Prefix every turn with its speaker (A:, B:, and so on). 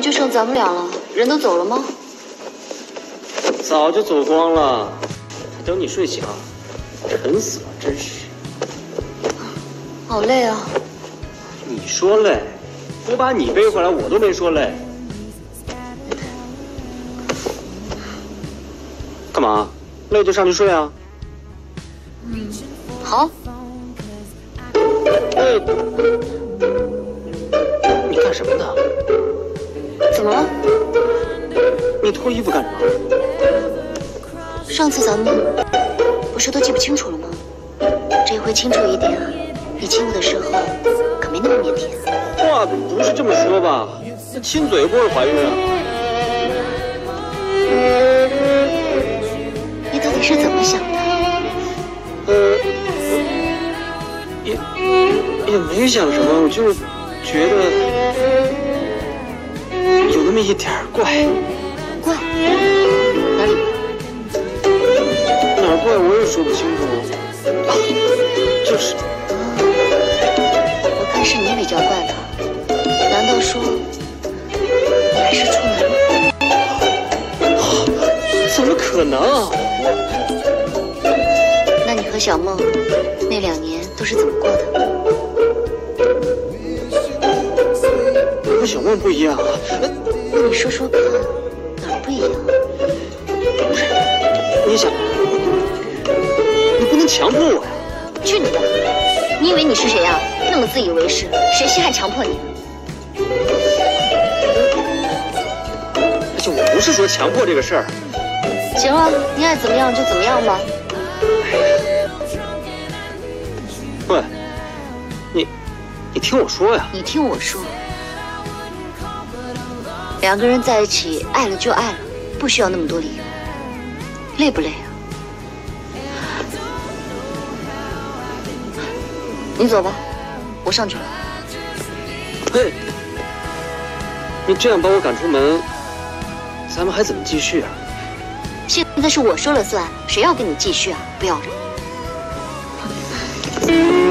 A: 就剩咱们俩了，人都走了吗？
B: 早就走光了，还等你睡醒，沉死了，真是。
A: 好累啊！
B: 你说累，我把你背回来，我都没说累。干嘛？累就上去睡啊。
A: 好。
B: 你干什么呢？
A: 怎么了？
B: 你脱衣服干什么？
A: 上次咱们不是都记不清楚了吗？这回清楚一点啊！你亲我的时候可没那么腼腆。
B: 话不是这么说吧？那亲嘴不会怀孕啊？
A: 你到底是怎么想的？
B: 也没想什么，我就觉得有那么一点怪。
A: 怪？哪里？
B: 哪儿怪我也说不清楚。啊，就是。
A: 我看是你比较怪吧？难道说你还是处男？
B: 怎么可能啊！
A: 那你和小梦那2年都是怎么过的？
B: 和小梦不一样啊。
A: 那你说说看，哪儿不一样？
B: 不是，你想，你不能强迫我呀！
A: 去你的！你以为你是谁呀？那么自以为是，谁稀罕强迫你？
B: 而且我不是说强迫这个事儿。
A: 行了，你爱怎么样就怎么样吧。
B: 喂，你听我说呀！
A: 你听我说，两个人在一起，爱了就爱了，不需要那么多理由。累不累啊？你走吧，我上去了。
B: 嘿，你这样把我赶出门，咱们还怎么继续啊？
A: 现在是我说了算，谁要跟你继续啊？不要人。